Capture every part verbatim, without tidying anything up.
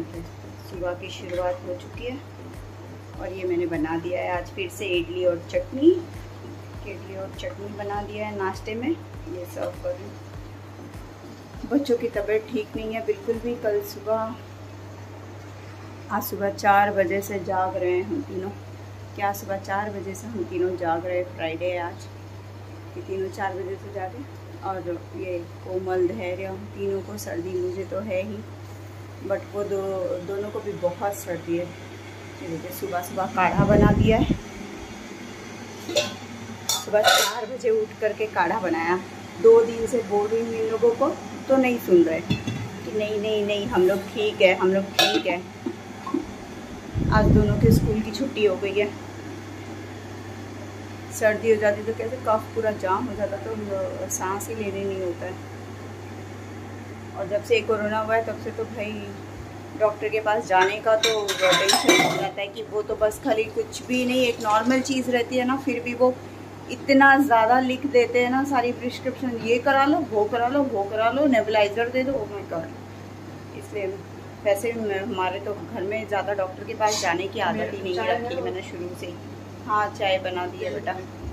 Okay, सुबह की शुरुआत हो चुकी है और ये मैंने बना दिया है आज फिर से इडली और चटनी। इडली और चटनी बना दिया है नाश्ते में, ये सर्व कर रही हूँ। बच्चों की तबीयत ठीक नहीं है बिल्कुल भी। कल सुबह आज सुबह चार बजे से जाग रहे हैं हम तीनों। क्या सुबह चार बजे से हम तीनों जाग रहे हैं। फ्राइडे है आज, ये तीनों चार बजे से जागे। और ये कोमल, धैर्य, हम तीनों को सर्दी, मुझे तो है ही बट वो दो दोनों को भी बहुत सर्दी है। ये देखिए सुबह सुबह काढ़ा बना दिया है। सुबह चार बजे उठ करके काढ़ा बनाया। दो दिन से बोल रही हूँ इन लोगों को तो नहीं सुन रहे कि नहीं नहीं नहीं हम लोग ठीक है, हम लोग ठीक है। आज दोनों के स्कूल की छुट्टी हो गई है। सर्दी हो जाती तो कैसे कफ पूरा जाम हो जाता तो सांस ही लेने नहीं होता है। और जब से कोरोना हुआ है तब से तो भाई डॉक्टर के पास जाने का तो टेंशन हो जाता है कि वो तो बस खाली कुछ भी नहीं, एक नॉर्मल चीज़ रहती है ना, फिर भी वो इतना ज़्यादा लिख देते हैं ना सारी प्रिस्क्रिप्शन, ये करा लो, वो करा लो, वो करा लो, नेबुलाइज़र दे दो, ओ माय गॉड। इसलिए वैसे हमारे तो घर में ज़्यादा डॉक्टर के पास जाने की आदत ही नहीं रखी मैंने शुरू से ही। हाँ चाय बना दी है बेटा।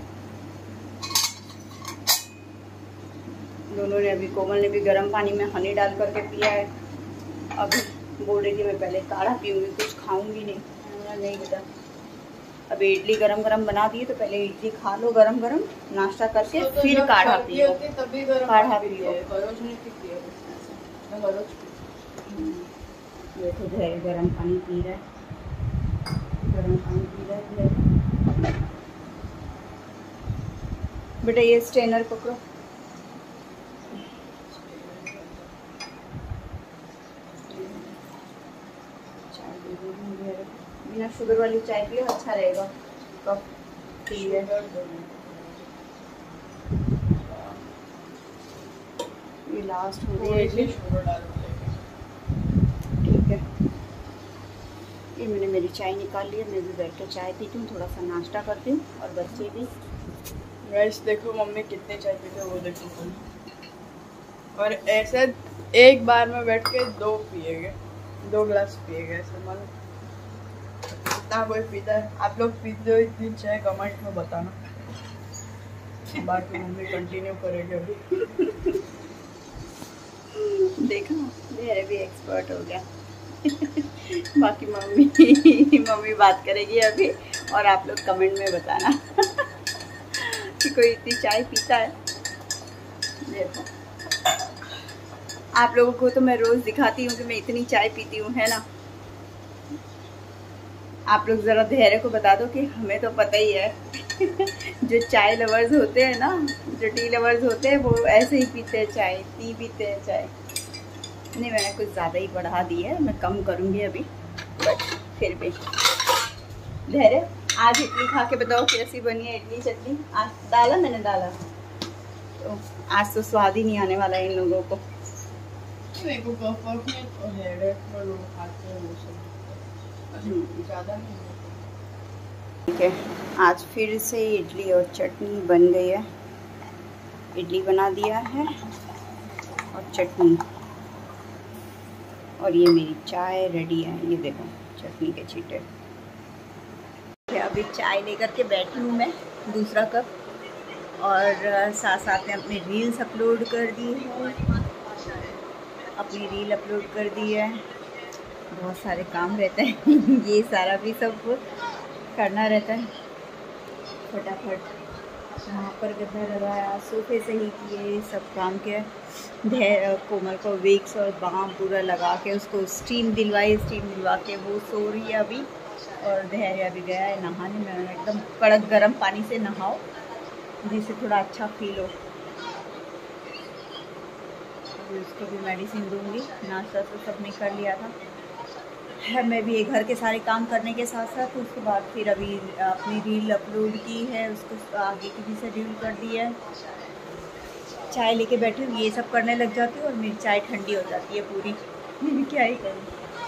दोनों ने अभी, कोमल ने भी गर्म पानी में हनी डाल करके पिया है। अभी बोल रही थी मैं पहले काढ़ा पीऊँगी, कुछ खाऊंगी नहीं। नहीं बेटा, अभी इडली गरम गरम बना दी तो पहले इडली खा लो गरम गरम, नाश्ता करके तो फिर काढ़ा पियो। काढ़ा पियो। ये तो है गरम पानी पी रहा है, गरम पानी पी रहा है बेटा। ये स्ट्रेनर पकड़ो। चाय बिना शुगर वाली चाय पियो, अच्छा रहेगा। कप पी है ये लास्ट हो रही है इडली। ठीक है, ये मैंने मेरी चाय निकाल ली है। मैं भी बैठ कर चाय पीती हूँ, थोड़ा सा नाश्ता करती हूँ और बच्चे भी। गाइस देखो मम्मी कितने चाय पीते वो देखो, और ऐसे एक बार में बैठ के दो पिएगे, दो गिलास पिएगे ऐसे। मन इतना कोई पीता है? आप लोग पीते हो इतनी चाय? कमेंट में बताना। बाकी मम्मी कंटिन्यू करेगी अभी। देखो मेरे भी एक्सपर्ट हो गया। बाकी मम्मी मम्मी बात करेगी अभी और आप लोग कमेंट में बताना कि कोई इतनी चाय पीता है। देखो आप लोगों को तो मैं रोज़ दिखाती हूँ कि मैं इतनी चाय पीती हूँ, है ना। आप लोग ज़रा धैर्य को बता दो कि हमें तो पता ही है। जो चाय लवर्स होते हैं ना, जो टी लवर्स होते हैं, वो ऐसे ही पीते हैं चाय, टी पीते हैं चाय। नहीं मैंने कुछ ज़्यादा ही बढ़ा दी है, मैं कम करूँगी अभी, बट फिर भी। धैर्य आज इडली खा के बताओ कैसी बनी है इडली चटनी। आज डाला मैंने डाला तो आज तो स्वाद ही नहीं आने वाला है इन लोगों को। ज़्यादा नहीं। ठीक है, आज फिर से इडली और चटनी बन गई है। इडली बना दिया है और चटनी, और ये मेरी चाय रेडी है। ये देखो चटनी के छींटे। अभी चाय लेकर के बैठी हूँ मैं, दूसरा कप, और साथ साथ में अपनी रील्स अपलोड कर दी है। अपनी रील अपलोड कर दी है। बहुत सारे काम रहते हैं ये सारा भी सब करना रहता है फटाफट। वहाँ पर गद्दा लगाया, सोफे से ही किए सब काम के। धैर्य कोमल को विक्स और बाम पूरा लगा के उसको स्टीम दिलवाई, स्टीम दिलवा के वो सो रही है अभी। और धैर्य अभी गया है नहाने में। एकदम कड़क गर्म पानी से नहाओ जिससे थोड़ा अच्छा फील हो। अभी उसको भी मेडिसिन दूँगी। नाश्ता तो सबने कर लिया था है। मैं भी ये घर के सारे काम करने के साथ साथ उसके बाद फिर अभी अपनी रील अपलोड की है, उसको आगे की भी शेड्यूल कर दी है। चाय लेके बैठी हूँ, ये सब करने लग जाती हूँ और मेरी चाय ठंडी हो जाती है पूरी। मैं क्या ही करूँ।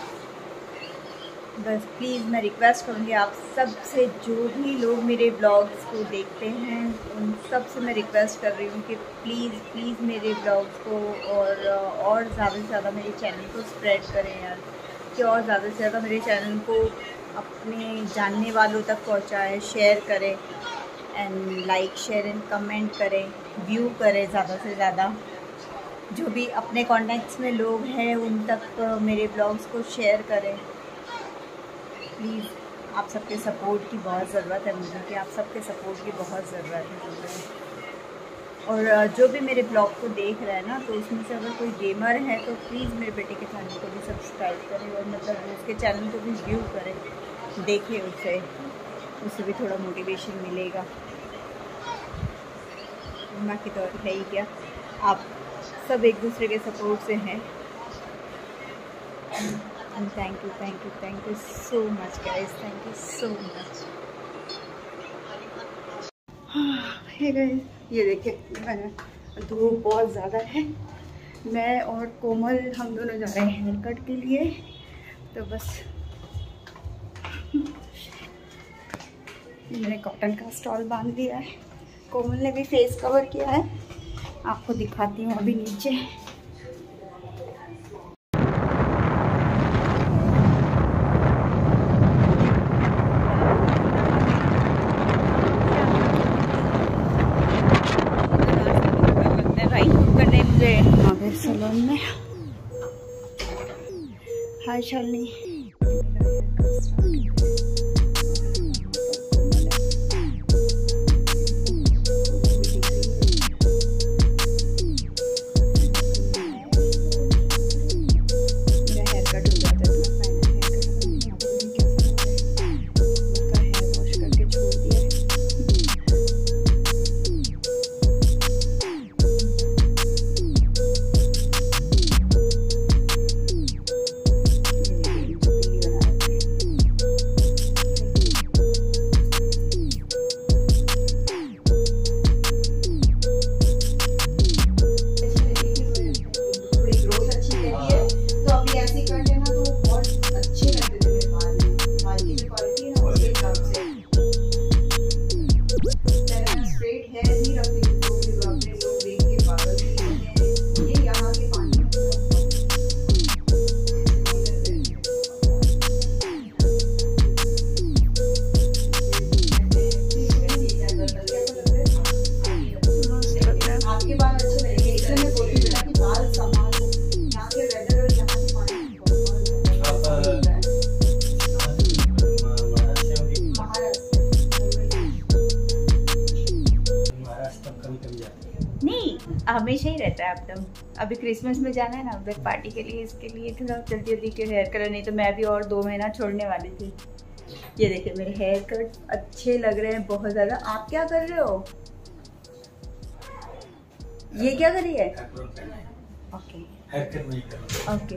बस प्लीज़ मैं रिक्वेस्ट करूँगी आप सब से, जो भी लोग मेरे ब्लॉग्स को देखते हैं उन सब से मैं रिक्वेस्ट कर रही हूँ कि प्लीज़ प्लीज़ मेरे ब्लॉग्स को और और ज़्यादा से ज़्यादा मेरे चैनल को स्प्रेड करें यार। कि और ज़्यादा से ज़्यादा मेरे चैनल को अपने जानने वालों तक पहुंचाएं, शेयर करें and like share and comment करें, व्यू करें ज़्यादा से ज़्यादा। जो भी अपने कॉन्टैक्ट्स में लोग हैं उन तक मेरे ब्लॉग्स को शेयर करें प्लीज़। आप सबके सपोर्ट की बहुत ज़रूरत है मुझे, कि आप सबके सपोर्ट की बहुत ज़रूरत है मुझे। और जो भी मेरे ब्लॉग को देख रहा है ना, तो उसमें से अगर कोई गेमर है तो प्लीज़ मेरे बेटे के चैनल को भी सब्सक्राइब करें और मतलब उसके चैनल को भी व्यू करें, देखें उसे, उससे भी थोड़ा मोटिवेशन मिलेगा। बाकी तो है ही क्या, आप सब एक दूसरे के सपोर्ट से हैं। And thank you thank you thank you so much guys, thank you so much. Hey guys, ये देखिए मैंने धूप बहुत ज़्यादा है, मैं और कोमल हम दोनों जा रहे हैं हेयर कट के लिए। तो बस मैंने कॉटन का स्टॉल बांध दिया है, कोमल ने भी फेस कवर किया है, आपको दिखाती हूँ अभी नीचे। सैलून में हाय शालिनी, हमेशा ही रहता है एकदम। अभी क्रिसमस में जाना है ना उधर पार्टी के लिए, इसके लिए थोड़ा जल्दी जल्दी के हेयर कलर, नहीं तो मैं भी और दो महीना छोड़ने वाली थी। ये देखिए मेरे हेयर कट अच्छे लग रहे हैं बहुत ज़्यादा। आप क्या कर रहे हो? ये क्या कर रही है? ओके ओके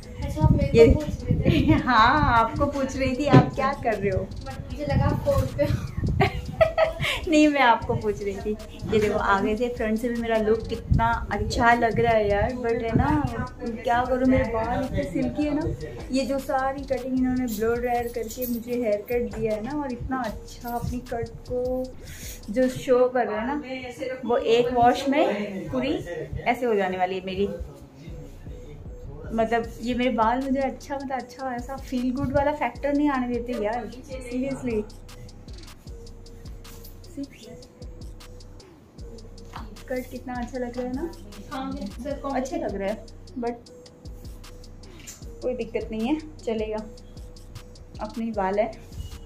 ये हाँ आपको पूछ रही थी आप क्या कर रहे हो। मुझे लगा फोन पे नहीं मैं आपको पूछ रही थी। ये देखो आगे से फ्रंट से भी मेरा लुक कितना अच्छा लग रहा है यार, बट है ना क्या करूँ मेरे बाल इतने सिल्की है ना। ये जो सारी कटिंग इन्होंने ब्लो ड्रायर करके मुझे हेयर कट दिया है ना, और इतना अच्छा अपनी कट को जो शो कर रहा है ना, वो एक वॉश में पूरी ऐसे हो जाने वाली है मेरी। मतलब ये मेरे बाल मुझे अच्छा मतलब अच्छा ऐसा फील गुड वाला फैक्टर नहीं आने देते यार, सीरियसली। कट कितना अच्छा लग रहा है ना। हाँ, अच्छा लग रहा है, बट कोई दिक्कत नहीं है, चलेगा, अपनी बाल है।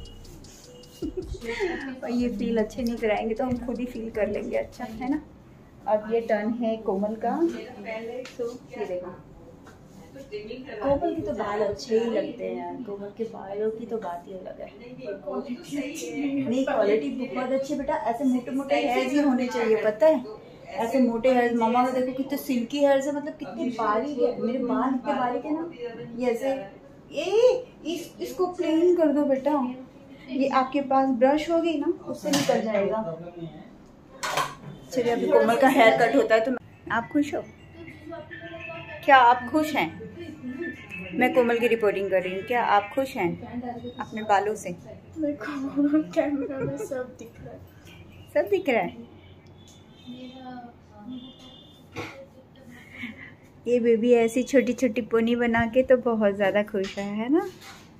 और ये फील अच्छे नहीं कराएंगे तो हम खुद ही फील कर लेंगे अच्छा, है ना। अब ये टर्न है कोमल का। तो ये देखो कोमल की तो बाल अच्छे ही लगते हैं यार, कोमल के बालों की तो बात ही अलग है। नहीं क्वालिटी बहुत अच्छी बेटा, ऐसे मोटे मोटे हेयर्स ही होने चाहिए पता है, ऐसे मोटे हेयर्स। मामा का देखो कितने सिल्की हेयर्स है, मतलब कितने बारीक है मेरे बाल, इतने बारीक है ना। ये ऐसे ये इस इसको प्लेन कर दो बेटा, ये आपके पास ब्रश होगी ना उससे निकल जाएगा। चलिए अभी कोमल का हेयर कट होता है। तो आप खुश हो क्या? आप खुश हैं? मैं कोमल की रिपोर्टिंग कर रही हूँ, क्या आप खुश हैं अपने बालों से? मेरे को कैमरा में सब दिख रहा है, सब दिख रहा है। ये बेबी ऐसी छोटी छोटी पोनी बना के तो बहुत ज़्यादा खुश है है ना।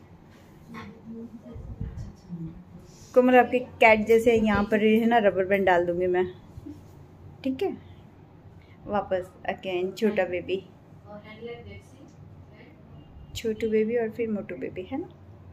कोमल आपके कैट जैसे यहाँ पर है ना, रबर बैंड डाल दूंगी मैं, ठीक है। वापस अगेन छोटा बेबी, छोटू बेबी और फिर मोटू बेबी, है ना।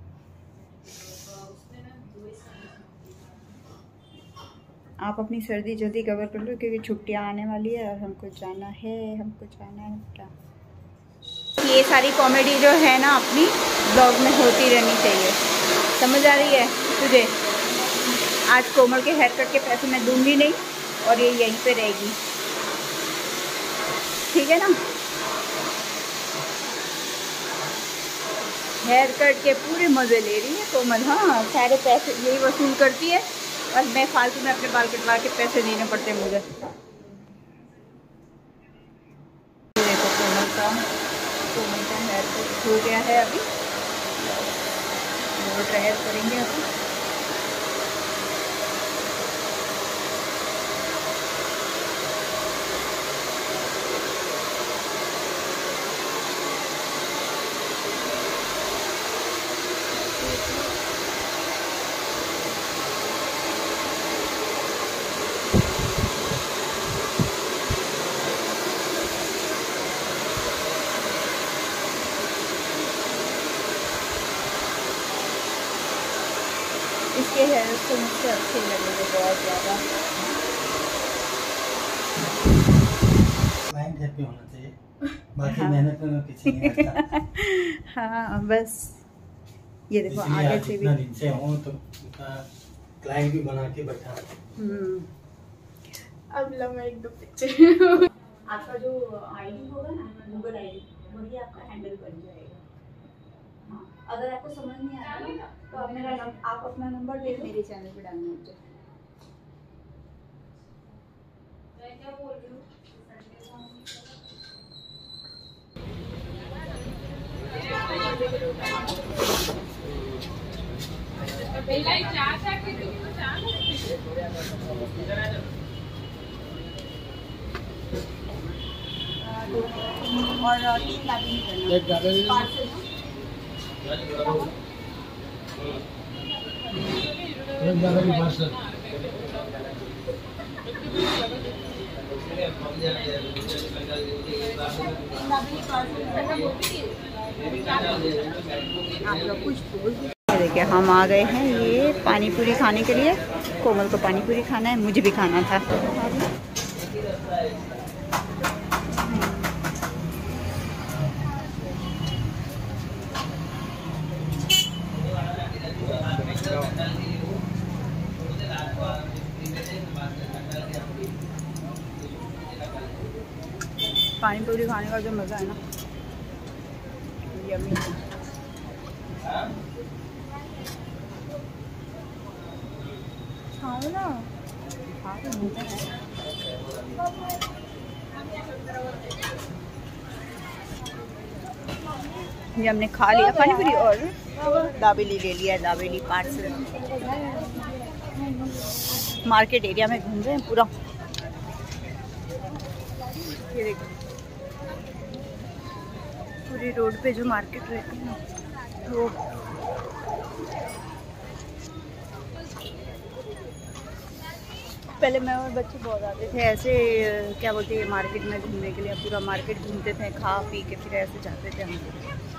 आप अपनी सर्दी जल्दी कवर कर लो क्योंकि छुट्टियां आने वाली है और हमको जाना है, हमको जाना है क्या। ये सारी कॉमेडी जो है ना अपनी ब्लॉग में होती रहनी चाहिए, समझ आ रही है तुझे। आज कोमल के हेयर कट के पैसे मैं दूंगी नहीं और ये यहीं पे रहेगी, ठीक है ना। हेयर कट के पूरे मज़े ले रही है कोमल। हाँ, सारे पैसे यही वसूल करती है और मैं फालतू में अपने बाल कटवा के पैसे देने पड़ते हैं मुझे। देखो कोमल का कोमल का हेयर कट हो गया है, अभी वो ड्रायर करेंगे अभी। इसके हेयर तो मुझसे अच्छे लगेंगे बहुत ज़्यादा। माइंड हैप्पी होना चाहिए, बाकी मेहनत में पीछे नहीं हटता। हाँ बस ये देखो आगे से भी दिन से हूँ तो उनका क्लाइंट भी बना के बैठा। अब ला मैं एक दो पिक्चर। आपका जो आईडी होगा ना, गूगल आईडी, वही आपका हैंडल बन जाएगा। हाँ, अगर आपको समझ नहीं आ रहा ना तो आप मेरा आप अपना नंबर दे मेरे चैनल पे डालना मुझे। मैं क्या बोल रही हूँ, और तीन लाख नहीं करना पार्सल। देखिए हम आ गए हैं ये पानी पूरी खाने के लिए। कोमल को पानी पूरी खाना है, मुझे भी खाना था। पानी पूरी खाने का जो मज़ा है ना, यम्मी। खाओ ना, खा तो मज़ा है। ये हमने खा लिया पानी पूरी और दाबेली ले लिया है, दाबेली पार्सल। मार्केट एरिया में घूम रहे हैं पूरा। ये देखो पूरी रोड पे जो मार्केट रहती है ना, वो पहले मैं और बच्चे बहुत आते थे ऐसे, क्या बोलते हैं, मार्केट में घूमने के लिए। पूरा मार्केट घूमते थे, खा पी के फिर ऐसे जाते थे हम।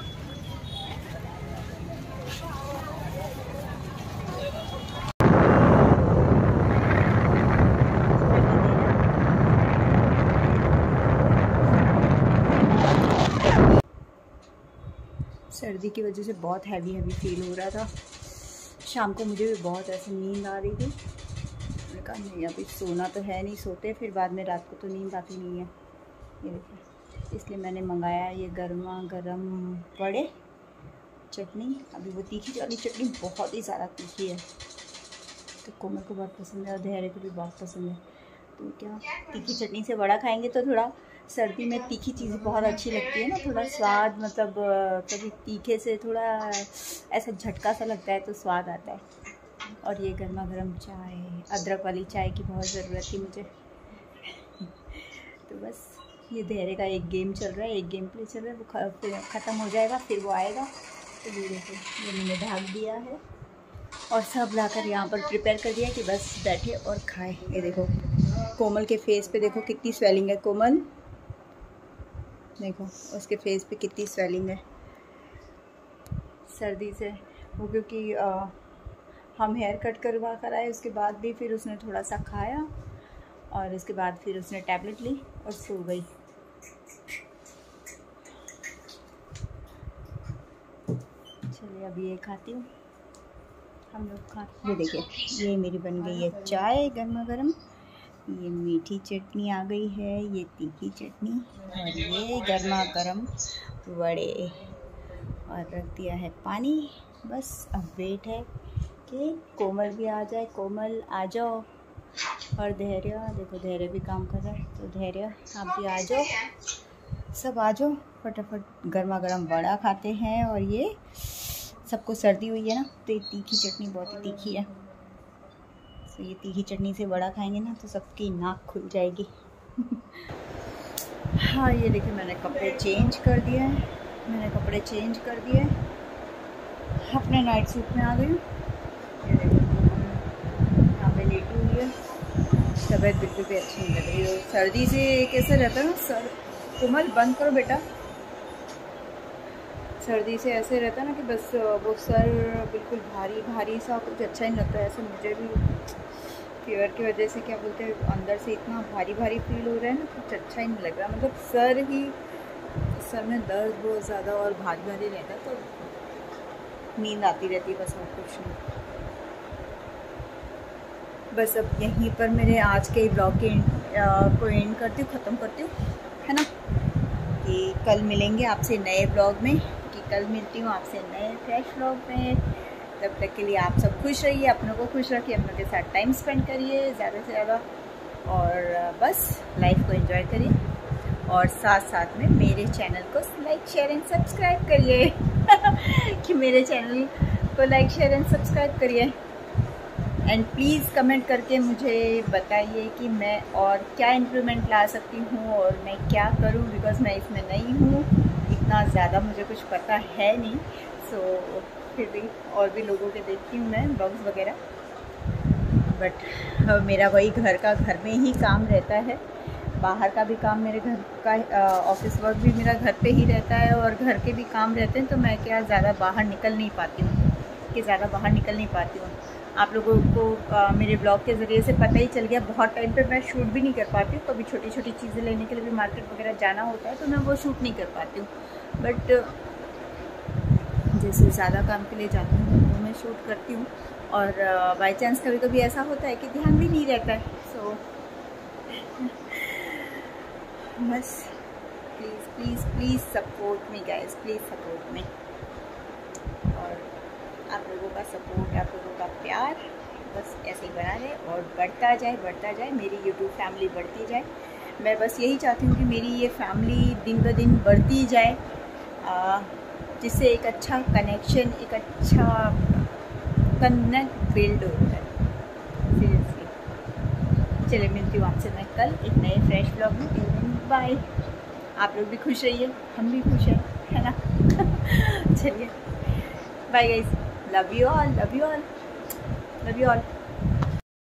सर्दी की वजह से बहुत हैवी हैवी फील हो रहा था। शाम को मुझे भी बहुत ऐसे नींद आ रही थी। मैंने कहा नहीं अभी सोना तो है नहीं, सोते फिर बाद में रात को तो नींद आती नहीं है। ये देखिए, इसलिए मैंने मंगाया ये गर्मा गर्म वड़े, चटनी। अभी वो तीखी वाली चटनी बहुत ही ज़्यादा तीखी है तो कोमल को बहुत पसंद है और धैर्य को भी बहुत पसंद है। तो क्या तीखी चटनी से वड़ा खाएंगे तो थोड़ा, सर्दी में तीखी चीज़ें बहुत अच्छी लगती है ना, थोड़ा स्वाद, मतलब कभी तीखे से थोड़ा ऐसा झटका सा लगता है तो स्वाद आता है। और ये गर्मा गर्म चाय, अदरक वाली चाय की बहुत ज़रूरत थी मुझे। तो बस ये धैर्य का एक गेम चल रहा है, एक गेम प्ले चल रहा है, वो फिर ख़त्म हो जाएगा, फिर वो आएगा। तो ये देखो, ये मैंने ढक दिया है और सब लाकर यहाँ पर प्रिपेयर कर दिया कि बस बैठे और खाए। ये देखो कोमल के फेस पे देखो कितनी स्वेलिंग है। कोमल देखो उसके फेस पे कितनी स्वेलिंग है सर्दी से। वो क्योंकि आ, हम हेयर कट करवा कर आए, उसके बाद भी फिर उसने थोड़ा सा खाया और उसके बाद फिर उसने टैबलेट ली और सो गई। चलिए अभी ये खाती हूँ, हम लोग खाते। ये देखिए, ये मेरी बन गई है चाय गर्मा गर्म। ये मीठी चटनी आ गई है, ये तीखी चटनी, और ये गर्मा गर्म वड़े, और रख दिया है पानी। बस अब वेट है कि कोमल भी आ जाए। कोमल आ जाओ, और धैर्य देखो, धैर्य भी काम कर रहा है, तो धैर्य आप भी आ जाओ, सब आ जाओ फटाफट। गर्मा गर्म वड़ा खाते हैं। और ये सबको सर्दी हुई है ना, तो ये तीखी चटनी बहुत ही तीखी है, तो ये तीखी चटनी से वड़ा खाएंगे ना तो सबकी नाक खुल जाएगी। हाँ ये देखिए, मैंने कपड़े चेंज कर दिए हैं, मैंने कपड़े चेंज कर दिए, अपने नाइट सूट में आ गई हूँ। ये देखो यहाँ पे लेटी हुई है, तबीयत बिल्कुल भी अच्छी नहीं लग रही है। सर्दी से कैसे रहता है ना सर, कोमल बंद करो बेटा। सर्दी से ऐसे रहता है ना कि बस वो सर बिल्कुल भारी भारी सा, कुछ अच्छा ही लगता है। ऐसे मुझे भी फीवर की वजह से क्या बोलते हैं, अंदर से इतना भारी भारी फील हो रहा है ना, कुछ अच्छा ही नहीं लग रहा। मतलब सर ही, सर में दर्द बहुत ज़्यादा और भारी भारी रहता है, तो नींद आती रहती है, बस और कुछ नहीं। बस अब यहीं पर मेरे आज के ब्लॉग के को एंड करती हूँ, ख़त्म करती हूँ, है ना। कि कल मिलेंगे आपसे नए ब्लॉग में, कि कल मिलती हूँ आपसे नए फ्रेश ब्लॉग में। तब तक के लिए आप सब खुश रहिए, अपनों को खुश रखिए, अपनों के साथ टाइम स्पेंड करिए ज़्यादा से ज़्यादा, और बस लाइफ को एंजॉय करिए। और साथ साथ में मेरे चैनल को लाइक शेयर एंड सब्सक्राइब करिए। कि मेरे चैनल को लाइक शेयर एंड सब्सक्राइब करिए। एंड प्लीज़ कमेंट करके मुझे बताइए कि मैं और क्या इम्प्रूवमेंट ला सकती हूँ और मैं क्या करूँ, बिकॉज़ मैं इसमें नई हूँ, इतना ज़्यादा मुझे कुछ पता है नहीं। सो so, फिर भी और भी लोगों के देखती हूँ मैं ब्लॉग्स वगैरह, बट मेरा वही घर का घर में ही काम रहता है। बाहर का भी काम मेरे घर का, ऑफिस वर्क भी मेरा घर पे ही रहता है, और घर के भी काम रहते हैं, तो मैं क्या ज़्यादा बाहर निकल नहीं पाती हूँ, कि ज़्यादा बाहर निकल नहीं पाती हूँ। आप लोगों को आ, मेरे ब्लॉग के ज़रिए से पता ही चल गया, बहुत टाइम पे मैं शूट भी नहीं कर पाती हूँ। कभी छोटी छोटी चीज़ें लेने के लिए भी मार्केट वगैरह जाना होता है, तो मैं वो शूट नहीं कर पाती हूँ। बट जैसे ज़्यादा काम के लिए जाती हूँ वो मैं शूट करती हूँ, और बाई चांस कभी कभी ऐसा होता है कि ध्यान भी नहीं रहता है। सो बस please please please support me guys, please support me. और आप लोगों का सपोर्ट, आप लोगों का प्यार बस ऐसे ही बना रहे और बढ़ता जाए बढ़ता जाए, मेरी यूट्यूब फैमिली बढ़ती जाए। मैं बस यही चाहती हूँ कि मेरी ये फैमिली दिन ब दिन बढ़ती जाए, जिससे एक अच्छा कनेक्शन, एक अच्छा कनेक्ट बिल्ड हो जाए। सीरियसली। चलिए मिलती हूँ आपसे मैं कल एक नए फ्रेश ब्लॉग में। बाय। आप लोग भी खुश रहिए, हम भी खुश हैं, है ना। चलिए bye guys, love you all, love you all, love you all.